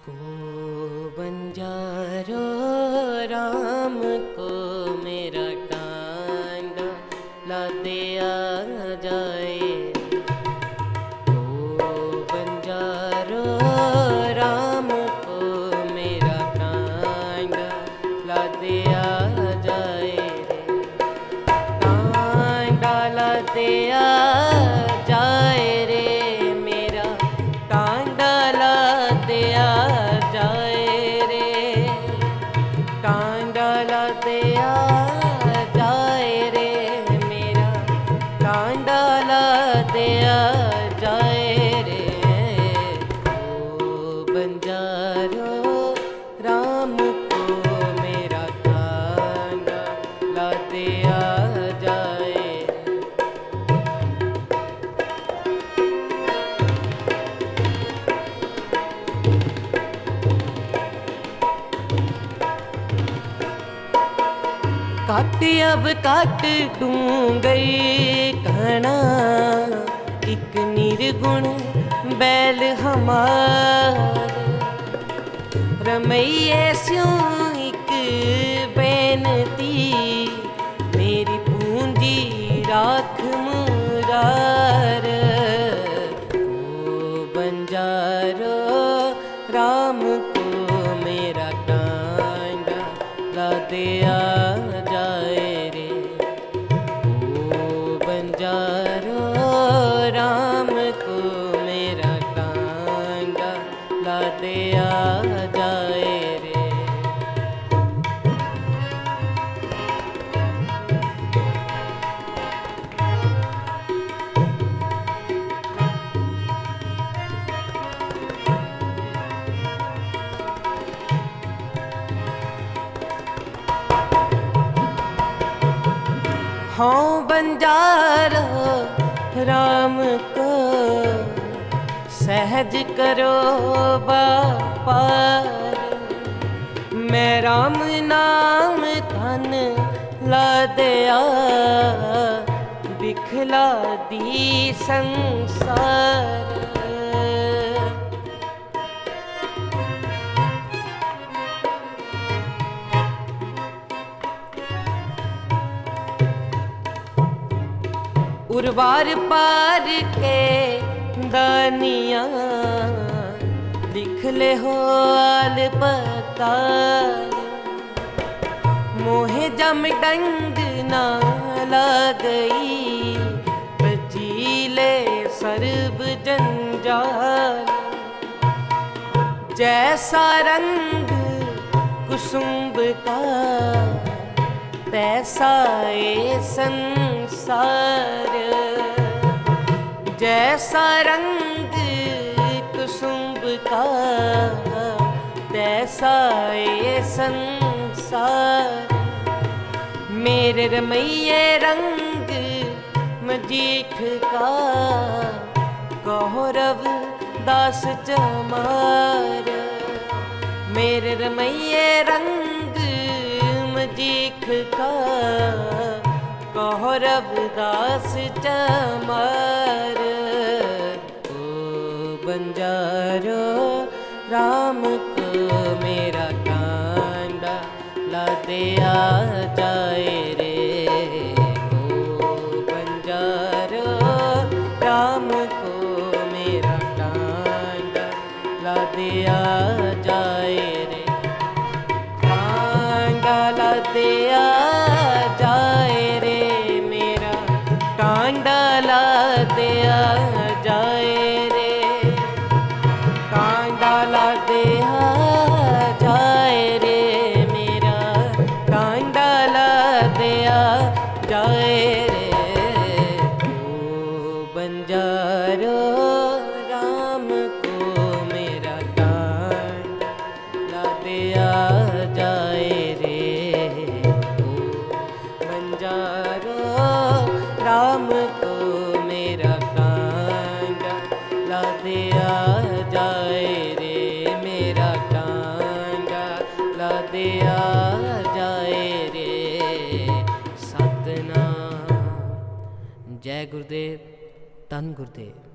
बंजारो राम को मेरा टांडा ला दे आ जाए। ओ बंजारो राम को मेरा टांडा ला दे आ जाए। टांडा ला दे आ जाए रे मेरा टांडा ला दे आ जाए रे। टांडा ला दे आ जाए रे मेरा टांडा ला दे आ जाए रे। ओ बंजारो राम को मेरा टांडा ला दे आ जाए। काट अब काट दूंगी कहना एक निर्गुण बैल हमार। रमैये स्यों एक बेनती मेरी पूंजी राख मुरार। ओ बंजारो राम को मेरा टांडा ला दे आ जाए रे। ओ बंजारो राम को मेरा टांडा ला दे आ जाए रे। हाँ बंजारो राम को सहज करो बापार। मैं राम नाम धन ला दे आ बिखला दी संसार। उर्वार पार के दानिया लिख ले हो आल पताल। मोहे जम डंग ना ला गई बचीले सर्ब जंजाल। जैसा रंग कुसुम्ब का तैसा ये संसार। जैसा रंग कुसुम्ब का तैसा ये संसार। मेरे रमैये रंग मजीठ का कौरव दास चमार। मेरे रमैये रंग मजीठ का कौरव दास चमार। ओ बंजारो राम को मेरा टांडा ला दे आ जाए रे। ओ बंजारो राम को मेरा टांडा ला दे आ जाए रे। टांडा ला दे आ जाए रे मेरा टांडा ला दे आ जाए रे। टांडा ला दे आ जाए रे मेरा टांडा ला दे आ जाए रे। ओ बंजारो राम को मेरा टांडा ला दे आ जाए रे। बंजारो राम को मेरा टांडा ला दे आ जाए रे। मेरा टांडा ला दे आ जाए रे। सतनाम। जय गुरुदेव, धन गुरुदेव।